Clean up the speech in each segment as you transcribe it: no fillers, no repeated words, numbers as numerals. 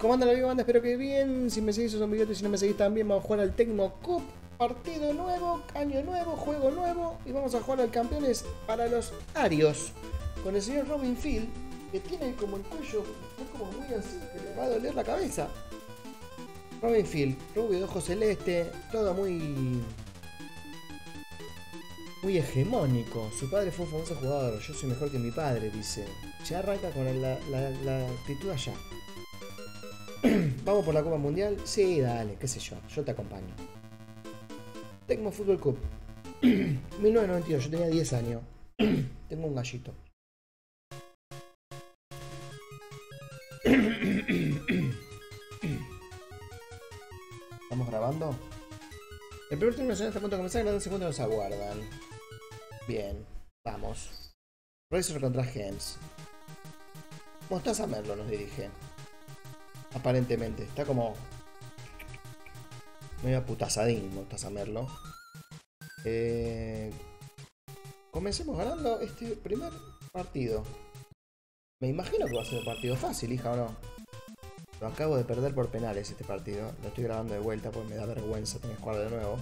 ¿Cómo andan la vida, banda? Espero que bien. Si me seguís sos un videote, si no me seguís también, vamos a jugar al Tecmo Cup. Partido nuevo, año nuevo, juego nuevo. Y vamos a jugar al campeones para los Arios. Con el señor Robin Field, que tiene como el cuello, es como muy así, que le va a doler la cabeza. Robin Field, rubio de ojos celeste, todo muy hegemónico. Su padre fue un famoso jugador. Yo soy mejor que mi padre, dice. Ya arranca con la actitud allá. ¿Vamos por la Copa Mundial? Sí, dale, qué sé yo te acompaño. Tecmo Fútbol Cup 1992, yo tenía 10 años. Tengo un gallito. ¿Estamos grabando? El primer turno nacional está a punto de comenzar y los 2 segundos nos aguardan. Bien, vamos. Racer contra Gens. Mostaza Merlo nos dirige. Aparentemente, está como medio putazadín Mostaza Merlo. Comencemos ganando este primer partido. Me imagino que va a ser un partido fácil, hija, ¿o no? Lo acabo de perder por penales este partido. Lo estoy grabando de vuelta porque me da vergüenza tener que jugar de nuevo.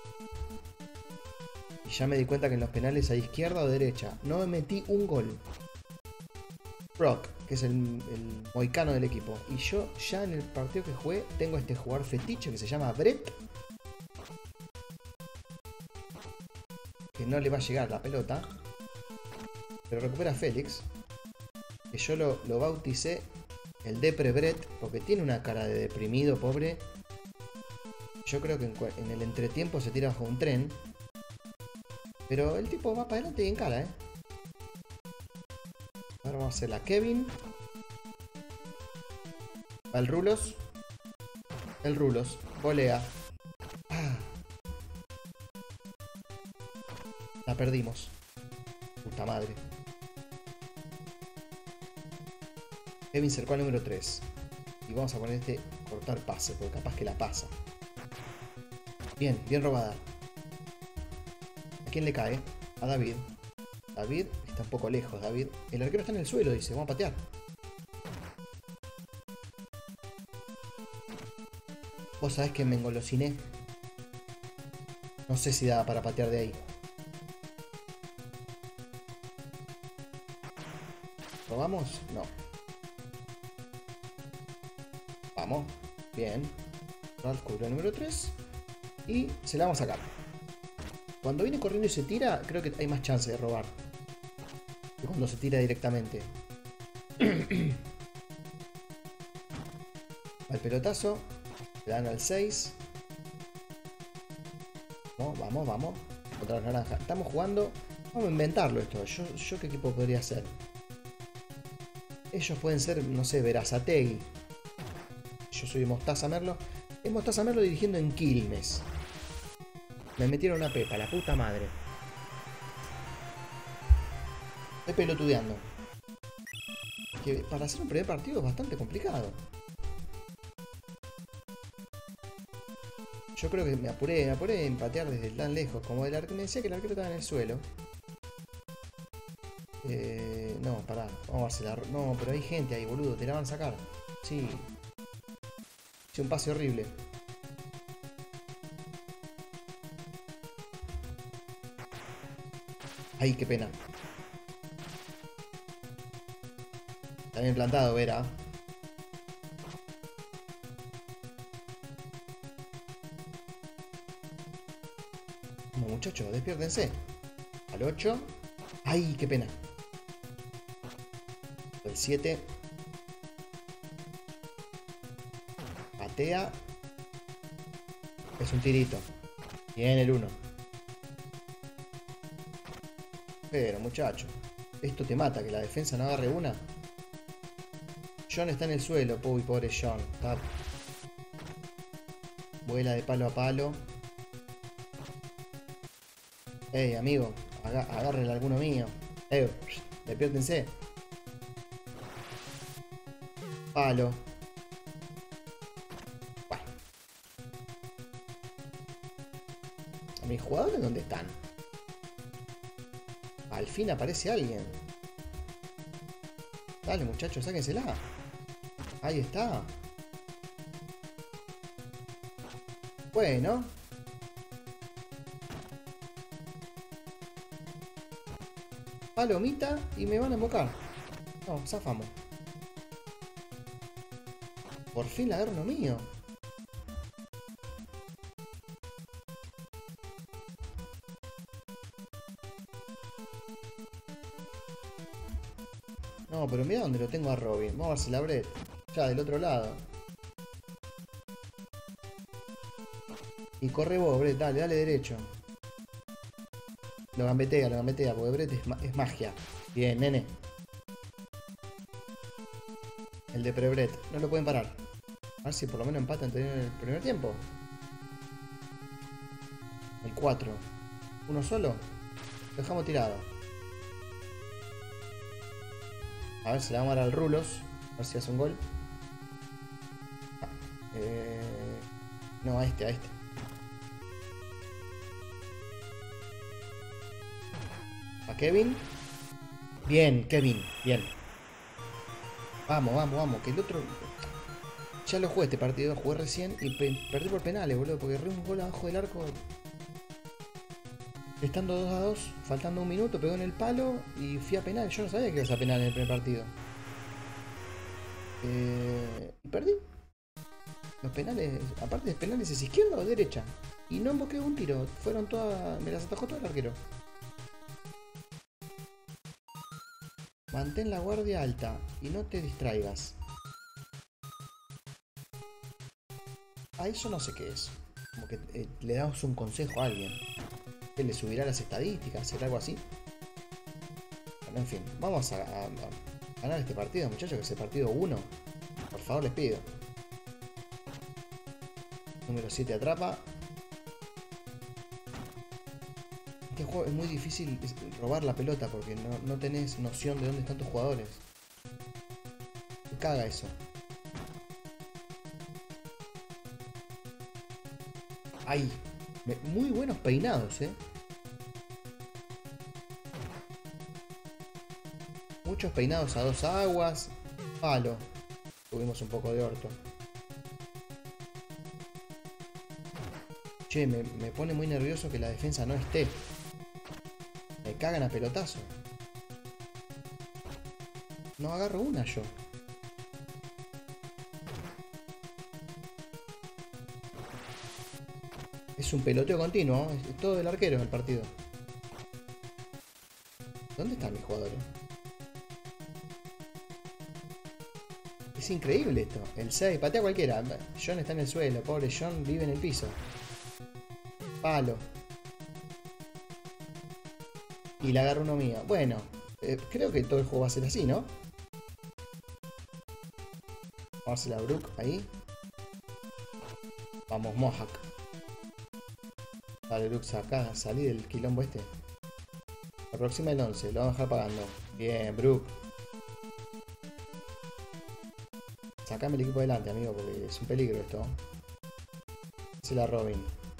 Y ya me di cuenta que en los penales a izquierda o derecha no me metí un gol. Brock, que es el moicano del equipo. Y yo ya en el partido que jugué tengo este jugador fetiche que se llama Brett. Que no le va a llegar la pelota. Pero recupera a Félix. Que yo lo bauticé el Depre Brett. Porque tiene una cara de deprimido, pobre. Yo creo que en el entretiempo se tira bajo un tren. Pero el tipo va para adelante y encara, ¿eh? Ahora vamos a hacer la Kevin. Va el Rulos. El Rulos. Volea. Ah. La perdimos. Puta madre. Kevin cercó al número 3. Y vamos a poner este cortar pase, porque capaz que la pasa. Bien, bien robada. ¿A quién le cae? A David. David está un poco lejos, David. El arquero está en el suelo, dice. Vamos a patear. Vos sabés que me engolosiné. No sé si daba para patear de ahí. ¿Probamos? No. Vamos. Bien. Ralph cubre el número 3. Y se la vamos a sacar. Cuando viene corriendo y se tira, creo que hay más chance de robar que cuando se tira directamente. Al pelotazo. Le dan al 6. Vamos, vamos. Otra naranja. Estamos jugando. Vamos a inventarlo esto. ¿Yo qué equipo podría ser? Ellos pueden ser, no sé, Berazategui. Yo soy Mostaza Merlo. Es Mostaza Merlo dirigiendo en Quilmes. Me metieron una pepa, la puta madre. Estoy pelotudeando. Que para hacer un primer partido es bastante complicado. Yo creo que me apuré en patear desde tan lejos. Como me decía que el arquero estaba en el suelo. No, pará. Vamos a hacer no, pero hay gente ahí, boludo. Te la van a sacar. Sí. Hice un pase horrible. Ay, qué pena. Está bien plantado, Vera. Vamos, muchachos, despiértense. Al 8. Ay, qué pena. El 7. Patea. Es un tirito. Bien, el 1. Pero muchacho, esto te mata, que la defensa no agarre una. John está en el suelo, pobre John. Está... Vuela de palo a palo. Ey, amigo, agárrenle alguno mío. Despiértense. Palo. Bueno. ¿Mis jugadores dónde están? Al fin aparece alguien. Dale, muchachos, sáquensela. Ahí está. Bueno. Palomita y me van a invocar. No, zafamos. Por fin la agarro uno mío. No, pero mira dónde lo tengo a Robin. Vamos a ver si la Brett. Ya, del otro lado. Y corre vos, Brett. Dale, dale derecho. Lo gambetea, porque Brett es magia. Bien, nene. El de pre-Brett. No lo pueden parar. A ver si por lo menos empatan en el primer tiempo. El 4. ¿Uno solo? Lo dejamos tirado. A ver si le vamos a dar al Rulos. A ver si hace un gol. No, a este. A Kevin. Bien, Kevin. Bien. Vamos. Que el otro... Ya lo jugué este partido. Jugué recién y perdí por penales, boludo. Porque erré un gol abajo del arco. Estando 2-2, faltando un minuto, pegó en el palo y fui a penal. Yo no sabía que iba a penal en el primer partido. Y perdí. Los penales, aparte de penales, ¿es izquierda o derecha? Y no invoqué un tiro. Fueron todas... Me las atajó todo el arquero. Mantén la guardia alta y no te distraigas. A eso no sé qué es. Como que le damos un consejo a alguien. Que le subirá las estadísticas, será algo así. Bueno, en fin, vamos a ganar este partido, muchachos, que es el partido 1. Por favor, les pido. Número 7 atrapa. Este juego es muy difícil robar la pelota porque no tenés noción de dónde están tus jugadores. Me caga eso. ¡Ay! Muy buenos peinados, Muchos peinados a 2 aguas. Palo. Tuvimos un poco de orto. Che, me pone muy nervioso que la defensa no esté. Me cagan a pelotazo. No agarro una yo. Es un peloteo continuo, es todo del arquero el partido. ¿Dónde están mis jugadores? Es increíble esto. El 6, patea cualquiera. John está en el suelo, pobre John vive en el piso. Palo. Y le agarro uno mío. Bueno, creo que todo el juego va a ser así, ¿no? Vamos a hacer la Brook ahí. Vamos, Mohawk. Dale, Brook, acá, salí del quilombo este. Aproxima el 11, lo vamos a dejar pagando. Bien, Brook. Sacame el equipo adelante, amigo, porque es un peligro esto. Hace la Robin.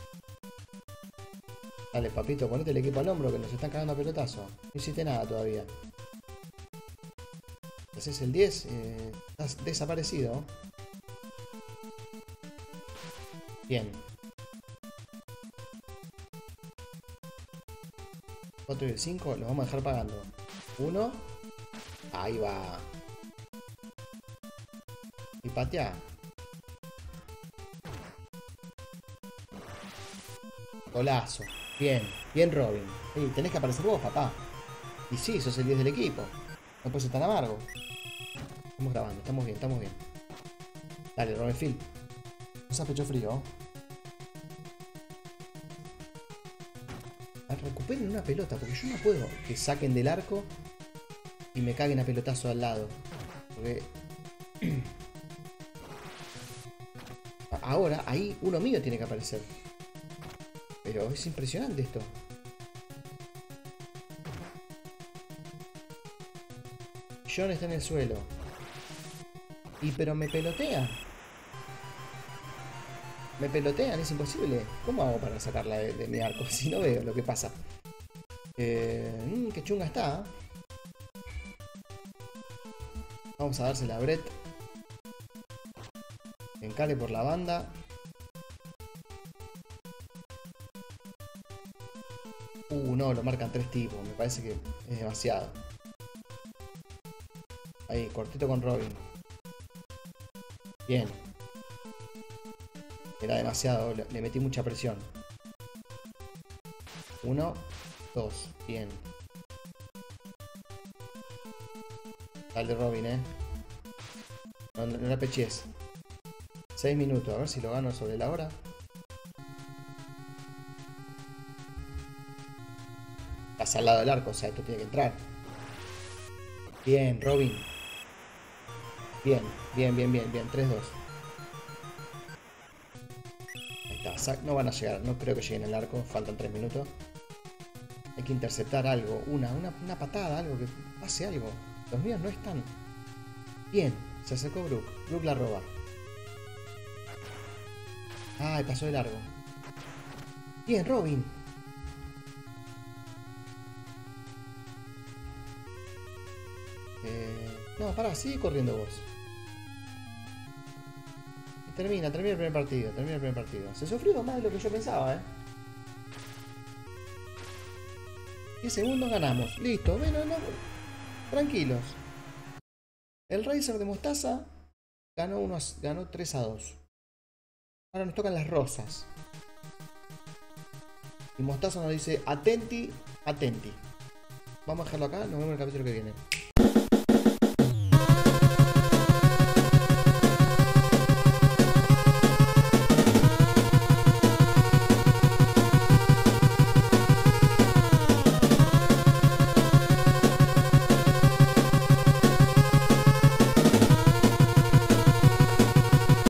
Dale, papito, ponete el equipo al hombro que nos están cagando a pelotazo. No hiciste nada todavía. Haces el 10, estás desaparecido. Bien. 4 y el 5 los vamos a dejar pagando. 1. Ahí va. Y patea. Golazo. Bien, bien Robin. Hey, tenés que aparecer vos, papá. Y sí, sos el 10 del equipo. No puede ser tan amargo. Estamos grabando, estamos bien. Dale, Robin Phil. No se pecho frío. Recuperen una pelota, porque yo no puedo que saquen del arco y me caguen a pelotazo al lado. Porque ahora ahí uno mío tiene que aparecer. Pero es impresionante esto. John está en el suelo. Pero me pelotean. Me pelotean, es imposible. ¿Cómo hago para sacarla de mi arco si no veo lo que pasa? Qué chunga está. Vamos a dársela a Brett. Encare por la banda. no, lo marcan 3 tipos. Me parece que es demasiado. Ahí, cortito con Robin. Bien. Era demasiado, le metí mucha presión. 1, 2, bien. Dale Robin, No la peches. 6 minutos, a ver si lo gano sobre la hora. Estás al lado del arco, o sea, esto tiene que entrar. Bien, Robin. Bien, bien, bien, bien, bien. 3-2. Ahí está. No van a llegar, no creo que lleguen al arco. Faltan 3 minutos. Hay que interceptar algo. Una patada, algo que pase algo. Los míos no están. Bien, se acercó Brook. Brook la roba. Ay, pasó de largo. Bien, Robin. No, pará, sigue corriendo vos. Y termina el primer partido. Se sufrió más de lo que yo pensaba, 10 segundos ganamos. Listo, bueno, no, tranquilos. El Racer de Mostaza ganó 3-2. Ahora nos tocan las rosas. Y Mostaza nos dice, atenti, atenti. Vamos a dejarlo acá, nos vemos en el capítulo que viene.